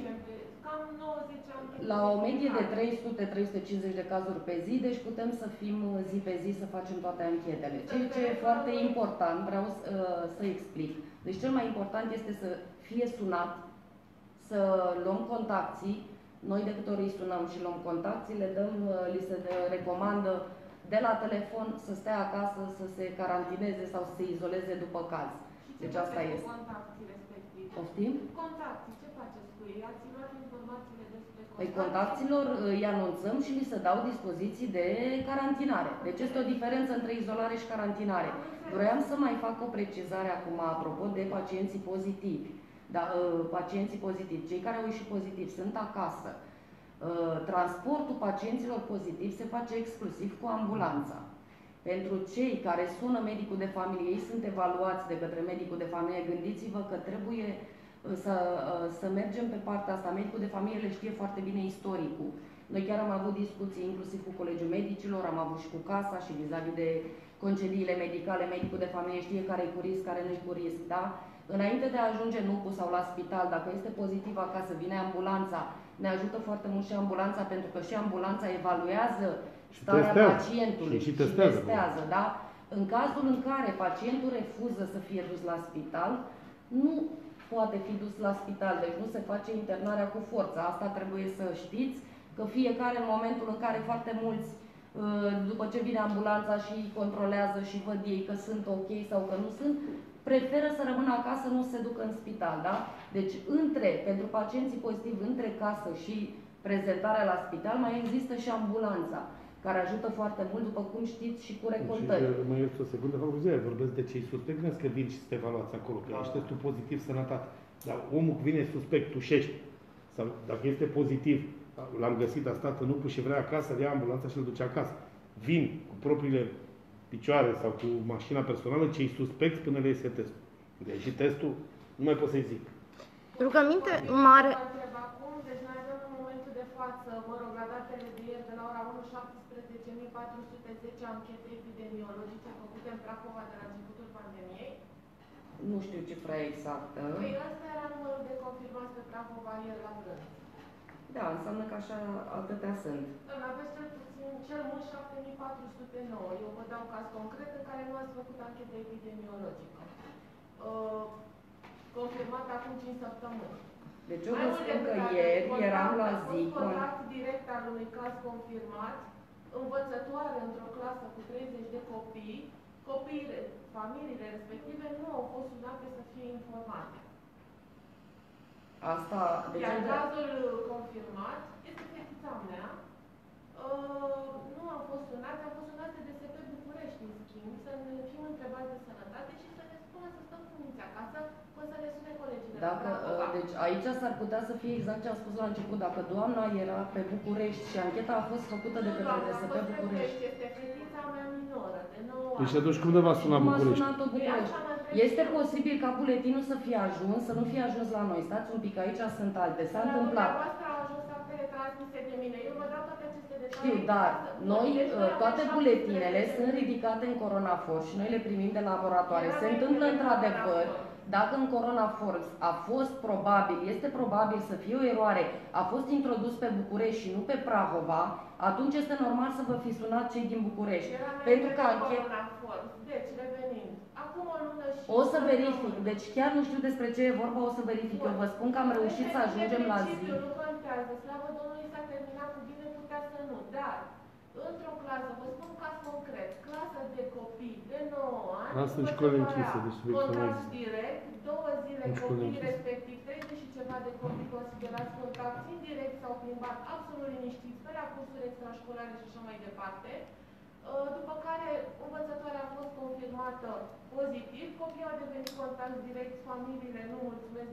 la o medie de 300-350 de cazuri pe zi, deci putem să fim zi pe zi să facem toate anchetele. Ceea ce e foarte important, vreau să explic. Deci cel mai important este să fie sunat, să luăm contacții. Noi de câte ori îi sunăm și luăm contacții, li se recomandă de la telefon să stea acasă, să se carantineze sau să se izoleze după caz. Deci asta este. Contacții respective? Poftim? Contacții, ce faceți cu ei? Ați luat informațiile despre contacții? Păi contacților îi anunțăm și li se dau dispoziții de carantinare. Deci este o diferență între izolare și carantinare. Vroiam să mai fac o precizare acum apropo de pacienții pozitivi. Da, pacienții pozitivi, cei care au ieșit pozitiv sunt acasă. Transportul pacienților pozitivi se face exclusiv cu ambulanța. Pentru cei care sună medicul de familie, ei sunt evaluați de către medicul de familie. Gândiți-vă că trebuie să mergem pe partea asta. Medicul de familie le știe foarte bine istoricul. Noi chiar am avut discuții inclusiv cu Colegiul Medicilor, am avut și cu casa și vis-a-vis de concediile medicale. Medicul de familie știe care e cu risc, care nu e cu risc, da? Înainte de a ajunge în UPU sau la spital, dacă este pozitiv acasă, vine ambulanța, ne ajută foarte mult și ambulanța, pentru că și ambulanța evaluează starea pacientului și testează, da? În cazul în care pacientul refuză să fie dus la spital, nu poate fi dus la spital, deci nu se face internarea cu forță. Asta trebuie să știți, că fiecare în momentul în care foarte mulți, după ce vine ambulanța și controlează și văd ei că sunt ok sau că nu sunt, preferă să rămână acasă, nu se ducă în spital, da? Deci, pentru pacienții pozitivi, între casă și prezentarea la spital, mai există și ambulanța, care ajută foarte mult, după cum știți, și cu recoltări. Deci, mă ierți o secundă, vorbesc de cei suspecti, nu că vin și sunt evaluați acolo, că ești testul pozitiv, sănătate. Dar omul vine suspect, tușește, sau dacă este pozitiv, l-am găsit, a stat în UPU și vrea acasă, îl ia ambulanța și îl duce acasă. Vin cu propriile picioare sau cu mașina personală, cei suspecți până le iese testul. Deci și testul, nu mai pot să-i zic. Rugăminte mare. Deci noi avem în momentul de față, la datele de ieri, de la ora 1, 17.410 anchete epidemiologice făcute în Prahova de la începutul pandemiei. Nu știu cifra exactă. Păi ăsta era numărul de confirmați pe Prahova ieri la prânz. Da, înseamnă că așa atâtea sunt. Doamne, aveți cel mult 7.409. Eu vă dau caz concret în care nu ați făcut anchetă epidemiologică. Confirmat acum 5 săptămâni. Deci eu vă spun că ieri eram la zi. Contact direct al unui caz confirmat, învățătoare într-o clasă cu 30 de copii, familiile respective nu au fost sunate să fie informate. Asta, deci iar cazul confirmat este fetița mea. Nu am fost sunate, am fost sunate de DSP București, în schimb, să ne fim întrebați de sănătate și să ne spună să stăm cu minți acasă până să ne sune colegii de la deci aici s-ar putea să fie exact ce am spus la început. Dacă doamna era pe București și ancheta a fost făcută de către DSP București. Este fetița mea minoră, de 9 ani. Deci atunci cum de v-a sunat București? Este posibil ca buletinul să fie ajuns, să nu fie ajuns la noi. Stați un pic, aici sunt alte. S-a întâmplat. Au ajuns actele transmise de mine. Eu vă dau toate aceste detalii. Știu, dar noi, toate buletinele sunt ridicate în Coronafor și noi le primim de laboratoare. Se întâmplă într-adevăr, dacă în Coronafor a fost probabil, este probabil să fie o eroare, a fost introdus pe București și nu pe Prahova, atunci este normal să vă fi sunat cei din București. Pentru că Deci, revenind, acum o lună și... O să verific, deci chiar nu știu despre ce e vorba, o să verific. Eu vă spun că am reușit să ajungem la zi. Nu contează, slavă Domnului s-a terminat cu bine, putea să nu, dar într-o clasă, vă spun caz concret, clasă de copii de 9 ani, sunt școli închise, deci contact direct, 2 zile copiii respectiv, 30 și ceva de copii considerați contact indirect, s-au plimbat absolut liniștiți pe la cursuri extrașcolare și așa mai departe. După care învățătoarea a fost confirmată pozitiv, copiii au devenit contact direct, familiile, nu mulțumesc, nu s-a întâmplat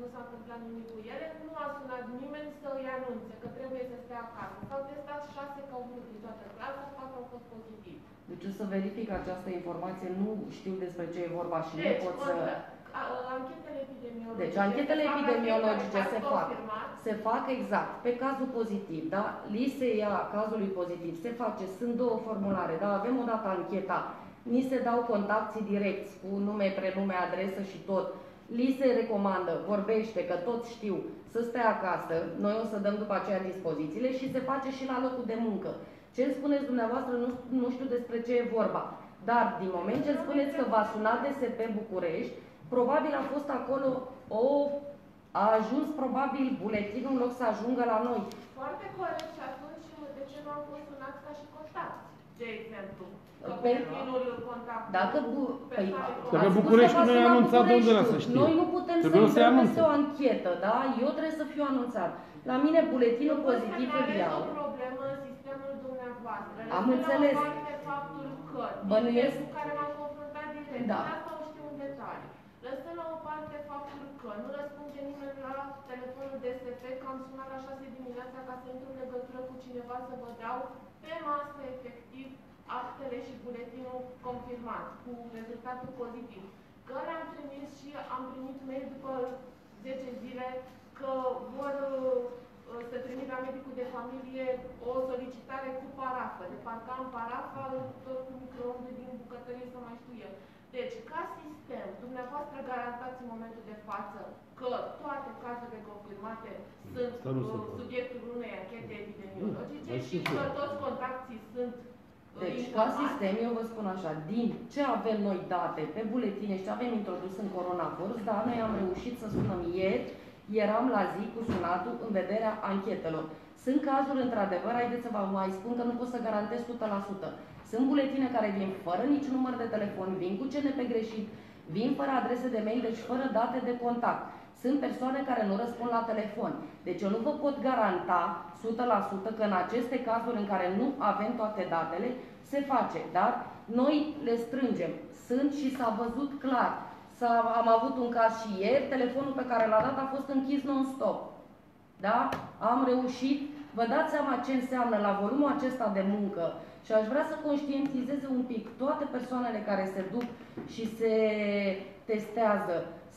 întâmplat nimic cu ele, nu a sunat nimeni să îi anunțe că trebuie să stea acasă. S-au testat 6 ca unul din toată clasa, 4 au fost pozitivi. Deci o să verific această informație, nu știu despre ce e vorba și nu Deci, pot să... anchetele epidemiologice. Deci, anchetele epidemiologice se fac exact pe cazul pozitiv, da? Li se ia cazului pozitiv, se face, sunt 2 formulare, da? Avem odată ancheta, ni se dau contacții direcți cu nume, prenume, adresă și tot. Li se recomandă, vorbește, că toți știu, să stea acasă, noi o să dăm după aceea dispozițiile și se face și la locul de muncă. Ce spuneți dumneavoastră, nu știu despre ce e vorba, dar din moment ce spuneți că v-a sunat DSP București, probabil a fost acolo a ajuns probabil buletinul în loc să ajungă la noi. Foarte corect, și atunci de ce nu au fost sunați ca și contact? De exemplu, buletinul contact. Dacă București nu i-a anunțat, de unde să știe? Noi nu putem să intrăm peste o anchetă, da? Eu trebuie să fiu anunțat. La mine buletinul pozitiv îl iau. O problemă în sistemul dumneavoastră. Am înțeles. Faptul că Bănuiesc cu care m-am confruntat direct, da. Asta o știu în detaliu. Lăsând la o parte faptul că nu răspunde nimeni la telefonul DSP, că am sunat la 6 dimineața ca să intru în legătură cu cineva să vă dau pe masă efectiv actele și buletinul confirmat cu rezultatul pozitiv. Că le-am trimis și am primit mail după 10 zile că vor să trimit la medicul de familie o solicitare cu parafă, de parcă am parafa tot cu microonde din bucătărie să mai știu eu. Deci, ca sistem, dumneavoastră garantați în momentul de față că toate cazurile confirmate sunt subiectul unei anchete epidemiologice și că toți contactii sunt deci, ca sistem, eu vă spun așa, din ce avem noi date pe buletine și ce avem introdus în Coronavirus, dar noi am reușit să sunăm ieri, eram la zi cu sunatul în vederea anchetelor. Sunt cazuri, într-adevăr, haideți să vă mai spun că nu pot să garantez 100%. Sunt buletine care vin fără nici număr de telefon, vin cu CNP greșit, vin fără adrese de mail, deci fără date de contact. Sunt persoane care nu răspund la telefon. Deci eu nu vă pot garanta 100% că în aceste cazuri în care nu avem toate datele, se face. Dar noi le strângem. Sunt și s-a văzut clar. Am avut un caz și ieri, telefonul pe care l-a dat a fost închis non-stop. Da? Am reușit. Vă dați seama ce înseamnă la volumul acesta de muncă și aș vrea să conștientizeze un pic toate persoanele care se duc și se testează,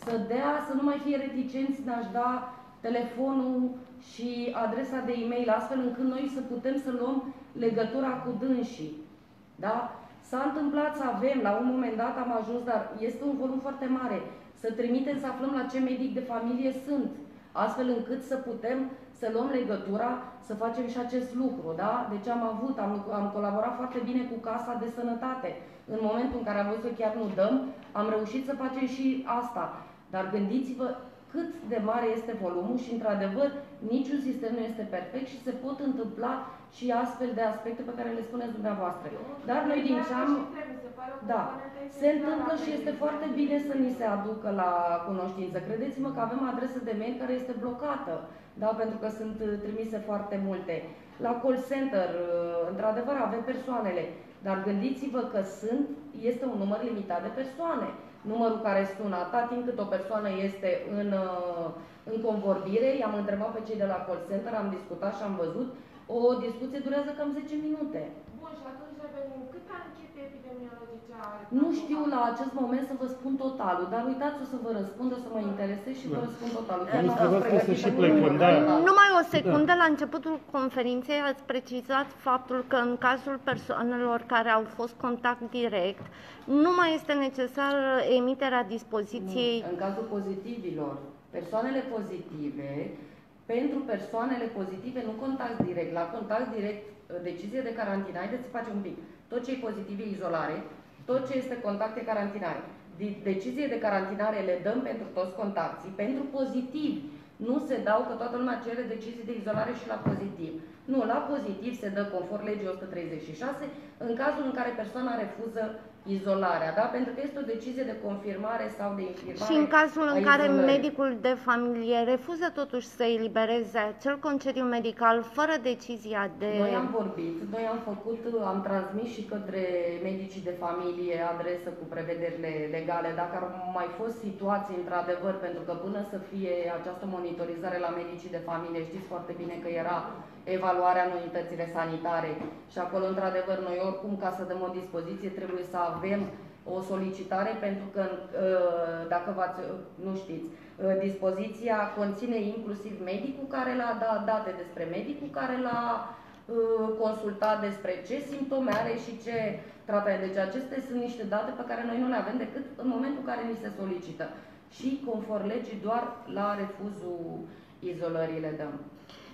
să nu mai fie reticenți în a-și da telefonul și adresa de e-mail, astfel încât noi să putem să luăm legătura cu dânsii. Da? S-a întâmplat să avem, la un moment dat am ajuns, dar este un volum foarte mare, să trimitem să aflăm la ce medic de familie sunt, astfel încât să putem să luăm legătura, să facem și acest lucru, da? Deci am colaborat foarte bine cu Casa de Sănătate. În momentul în care am văzut că chiar nu dăm, am reușit să facem și asta. Dar gândiți-vă cât de mare este volumul și, într-adevăr, niciun sistem nu este perfect și se pot întâmpla și astfel de aspecte pe care le spuneți dumneavoastră. Dar noi din ce am... Da, se întâmplă și este foarte bine să ni se aducă la cunoștință. Credeți-mă că avem adresă de mail care este blocată, da, pentru că sunt trimise foarte multe. La call center, într-adevăr, avem persoanele, dar gândiți-vă că este un număr limitat de persoane. Numărul care sună, atât timp cât o persoană este în convorbire, i-am întrebat pe cei de la call center, am discutat și am văzut, o discuție durează cam 10 minute. Bun, și atunci revenim. Câte anchete epidemiologice are? Nu știu la acest moment să vă spun totalul, dar uitați, o să vă răspund, o să mă interesez și vă răspund totalul. Numai o secundă, la începutul conferinței ați precizat faptul că în cazul persoanelor care au fost contact direct, nu mai este necesar emiterea dispoziției. Nu, în cazul pozitivilor, persoanele pozitive, pentru persoanele pozitive, nu contact direct, la contact direct, decizie de carantină, haideți să facem un pic. Tot ce e pozitiv e izolare, tot ce este contact e carantinare. Decizie de carantinare le dăm pentru toți contactii. Pentru pozitivi nu se dau, că toată lumea cere decizii de izolare și la pozitiv. Nu, la pozitiv se dă conform legii 136 în cazul în care persoana refuză izolarea, da? Pentru că este o decizie de confirmare sau de infirmare. Și în cazul în a care izolării. medicul de familie refuză totuși să elibereze acel concediu medical fără decizia de... Noi am vorbit, am transmis și către medicii de familie adresă cu prevederile legale, dacă ar mai fost situații într-adevăr, pentru că până să fie această monitorizare la medicii de familie, știți foarte bine că era evaluarea în unitățile sanitare și acolo într-adevăr noi oricum ca să dăm o dispoziție trebuie să avem o solicitare, pentru că dacă nu știți, dispoziția conține inclusiv medicul care l-a dat date despre medicul care l-a consultat despre ce simptome are și ce tratament. Deci acestea sunt niște date pe care noi nu le avem decât în momentul în care ni se solicită. Și conform legii doar la refuzul izolării le dăm.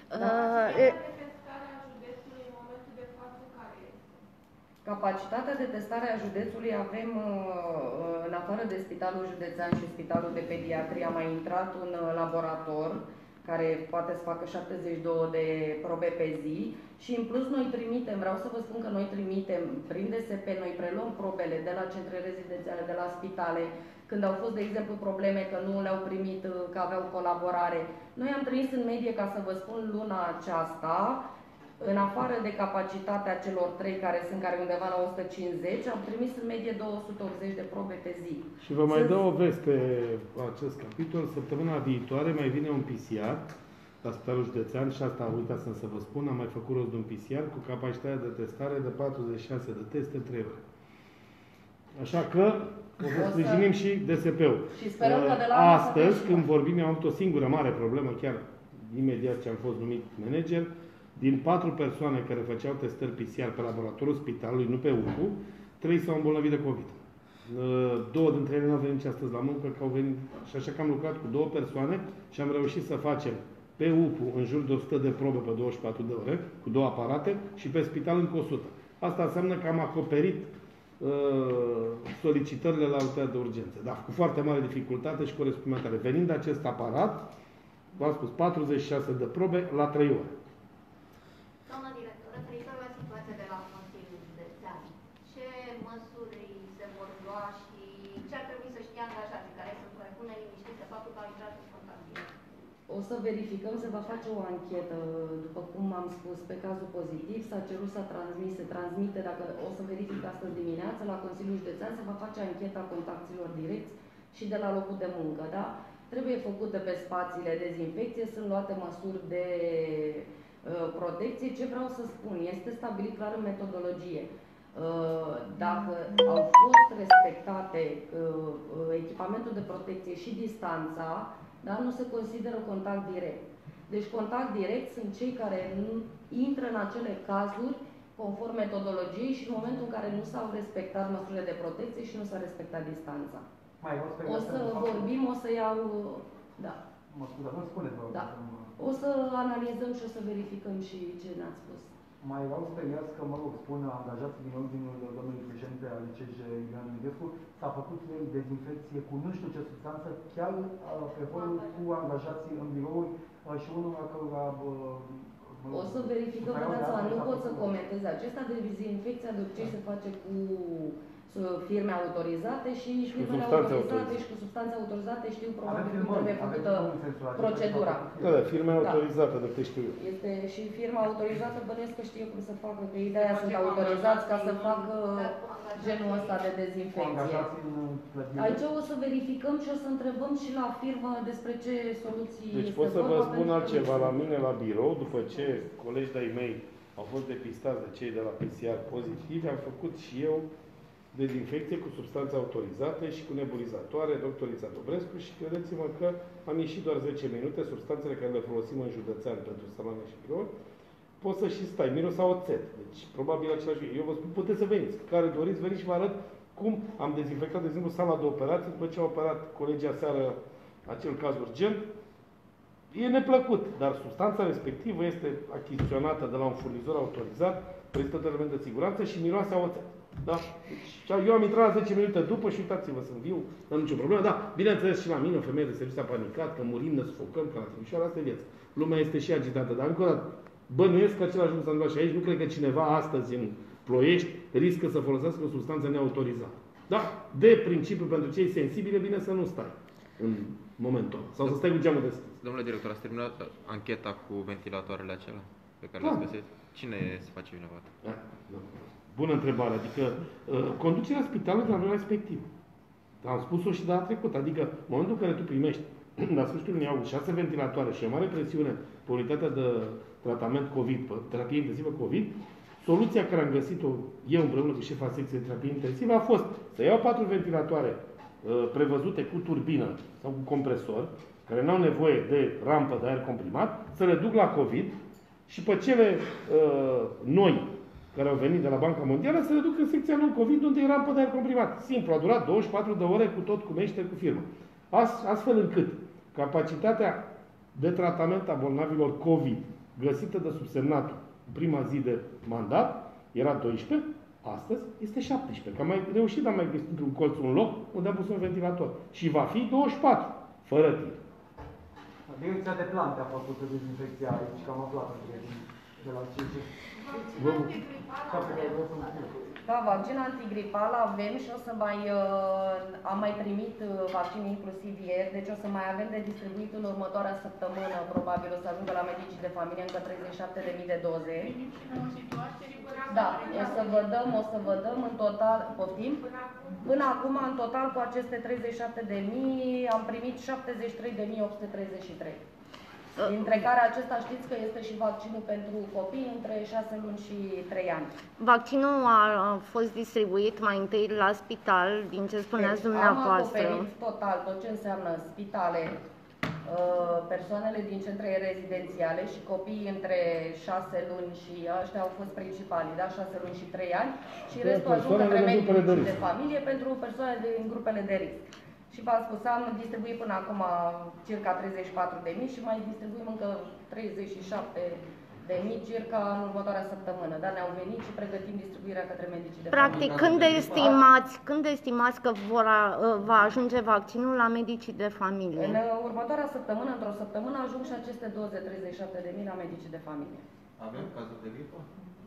Capacitatea de testare a județului avem, în afară de Spitalul Județean și Spitalul de Pediatrie, a mai intrat un laborator care poate să facă 72 de probe pe zi și în plus noi trimitem, vreau să vă spun că noi trimitem prin DSP, noi preluăm probele de la centre rezidențiale, de la spitale, când au fost, de exemplu, probleme că nu le-au primit, că aveau colaborare. Noi am trimis în medie, ca să vă spun, luna aceasta, în afară de capacitatea celor 3 care sunt undeva la 150, am trimis în medie 280 de probe pe zi. Și vă mai dau o veste acest capitol. Săptămâna viitoare mai vine un PCR la Spitalul Județean și asta uitasem să vă spun, am mai făcut rost de un PCR cu capacitatea de testare de 46 de teste în 3 ore. Așa că o să sprijinim și DSP-ul. Și sperăm că de la astăzi, când vorbim, am avut o singură mare problemă, chiar imediat ce am fost numit manager. Din 4 persoane care făceau testări PCR pe laboratorul spitalului, nu pe UPU, 3 s-au îmbolnăvit de COVID. 2 dintre ele nu au venit nici astăzi la muncă, că au venit, și așa că am lucrat cu 2 persoane și am reușit să facem pe UPU în jur de 100 de probe pe 24 de ore, cu 2 aparate, și pe spital încă 100. Asta înseamnă că am acoperit solicitările la unitatea de urgență, dar cu foarte mare dificultate și corespunzătoare. Venind acest aparat, v-am spus, 46 de probe la 3 ore. Doamna director, referitor la situația de la Consiliul Județean, ce măsuri se vor lua și ce ar trebui să știe angajații care sunt mai bune liniștiți de faptul că au intrat în contact direct? O să verificăm, se va face o anchetă, după cum am spus, pe cazul pozitiv, s-a cerut să se transmite, dacă o să verific astăzi dimineață, la Consiliul Județean se va face ancheta contactilor direcți și de la locul de muncă, da? Trebuie făcute pe spațiile dezinfecție, sunt luate măsuri de protecție. Ce vreau să spun, este stabilit clar în metodologie. Dacă au fost respectate echipamentul de protecție și distanța, da, nu se consideră contact direct. Deci contact direct sunt cei care intră în acele cazuri conform metodologiei și în momentul în care nu s-au respectat măsurile de protecție și nu s-a respectat distanța. O să vorbim, o să iau... Da. Mă scuzați, vă spuneți, vă rog. Da. O să analizăm și o să verificăm și ce ne-ați spus. Mai erau speriați că, mă rog, spun angajații din ordinul domnului președinte al ICJ, Iulian Negrescu, s-a făcut dezinfecție cu nu știu ce substanță, chiar pe holul cu angajații în birouri și unul a cărora... O să verificăm, nu pot să comentez acesta, de dezinfecția de obicei se face cu firme autorizate și firmele autorizate și cu substanțe autorizate știu probabil cum trebuie făcută procedura. Da, firme autorizate, de câte știu eu. Este și firma autorizată, bănuiesc că știe cum să facă, că ideea sunt autorizați ca să facă genul ăsta de dezinfecție. Aici o să verificăm și o să întrebăm și la firmă despre ce soluții este. Deci pot să vă spun altceva. La mine la birou, după ce colegi de-ai mei au fost depistați de cei de la PCR pozitivi, am făcut și eu dezinfecție cu substanțe autorizate și cu nebulizatoare, doctorița Dobrescu, și credeți-mă că am ieșit doar 10 minute, substanțele care le folosim în județean pentru saloane și birouri, poți să și stai, miros a oțet. Deci, probabil același lucru. Eu vă spun, puteți să veniți. Care doriți, veniți și vă arăt cum am dezinfectat, de exemplu, sala de operații, după ce au operat colegii aseară acel caz urgent. E neplăcut, dar substanța respectivă este achiziționată de la un furnizor autorizat, prezintă element de siguranță și miroase a oțet. Da? Deci, eu am intrat la 10 minute după și uitați-vă, sunt viu, nu am nicio problemă. Da, bineînțeles și la mine, o femeie de serviciu a panicat, că murim, ne sufocăm, că la Timișoara, asta e viața. Lumea este și agitată, dar încă o dată, bănuiesc că același lucru s-a întâmplat și aici. Nu cred că cineva astăzi, în Ploiești riscă să folosească o substanță neautorizată. Da? De principiu, pentru cei sensibili, e bine să nu stai în momentul ăla. Sau să stai cu geamul deschis. Domnule director, ați terminat ancheta cu ventilatoarele acelea pe care Da. le-ați găsit? Cine se face vinovat? Bună întrebare. Adică conducerea spitalului la vremea respectivă. Am spus-o și data trecută. Adică în momentul în care tu primești la sfârșitul lunii august 6 ventilatoare și o mare presiune pe unitatea de tratament COVID, pe terapie intensivă COVID, soluția care am găsit-o eu împreună cu șefa secției de terapie intensivă a fost să iau 4 ventilatoare prevăzute cu turbină sau cu compresor, care nu au nevoie de rampă de aer comprimat, să le duc la COVID și pe cele noi care au venit de la Banca Mondială să le duc în secția non-COVID unde e rampă de aer comprimat. Simplu, a durat 24 de ore cu tot, cu meșter, cu firmă. Astfel încât capacitatea de tratament a bolnavilor COVID găsită de subsemnatul în prima zi de mandat era 12, astăzi este 17. Că am mai reușit, am mai găsit într-un colț un loc unde am pus un ventilator. Și va fi 24, fără timp. Direcția de plante a făcut dezinfecția aici, că am aflat de la ce. Da, vaccin antigripal avem și o să mai, am mai primit vaccin inclusiv ieri, deci o să mai avem de distribuit în următoarea săptămână, probabil o să ajungă la medicii de familie încă 37.000 de doze. Da, o să vă dăm în total, poftim? Până acum, în total, cu aceste 37.000, am primit 73.833. Dintre care acesta știți că este și vaccinul pentru copii între 6 luni și 3 ani. Vaccinul a fost distribuit mai întâi la spital, din ce spuneați dumneavoastră. Am acoperit total tot ce înseamnă spitale, persoanele din centre rezidențiale și copiii între 6 luni și ăștia au fost principalii, da? 6 luni și 3 ani și restul ajung către medicii de familie pentru persoane din grupele de risc. Și v-am spus, am distribuit până acum circa 34.000 și mai distribuim încă 37.000 circa în următoarea săptămână. Dar ne-au venit și pregătim distribuirea către medicii de Practic, când estimați că va ajunge vaccinul la medicii de familie? În următoarea săptămână, într-o săptămână, ajung și aceste doze 37.000 la medicii de familie. Avem cazuri de gripă?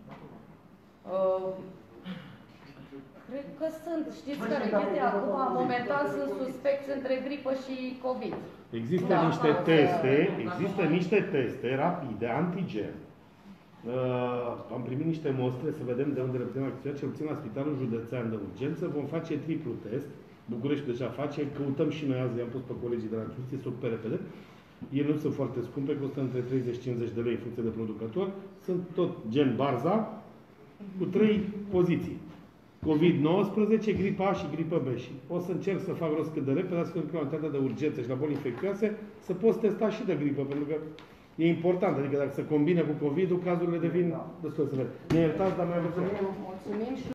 Cred că sunt. Știți care e chestia? Acum, momentan, sunt suspecți între gripă și COVID. Există niște teste rapide, antigen. Am primit niște mostre să vedem de unde le putem acționa, cel puțin la Spitalul Județean de Urgență. Vom face triplu test. București deja face, căutăm și noi azi, i-am pus pe colegii de la justiție să ocupe repede. Ele nu sunt foarte scumpe, costă între 30-50 de lei în funcție de producător. Sunt tot gen Barza, cu 3 poziții. COVID-19, gripa A și gripa B. Și o să încerc să fac rost cât de repede, astfel încât la unitatea de urgență și la boli infecțioase să poți testa și de gripă, pentru că e important. Adică dacă se combine cu COVID-ul, cazurile devin destul de severe. Ne iertați, dar mai aveți. Mulțumim și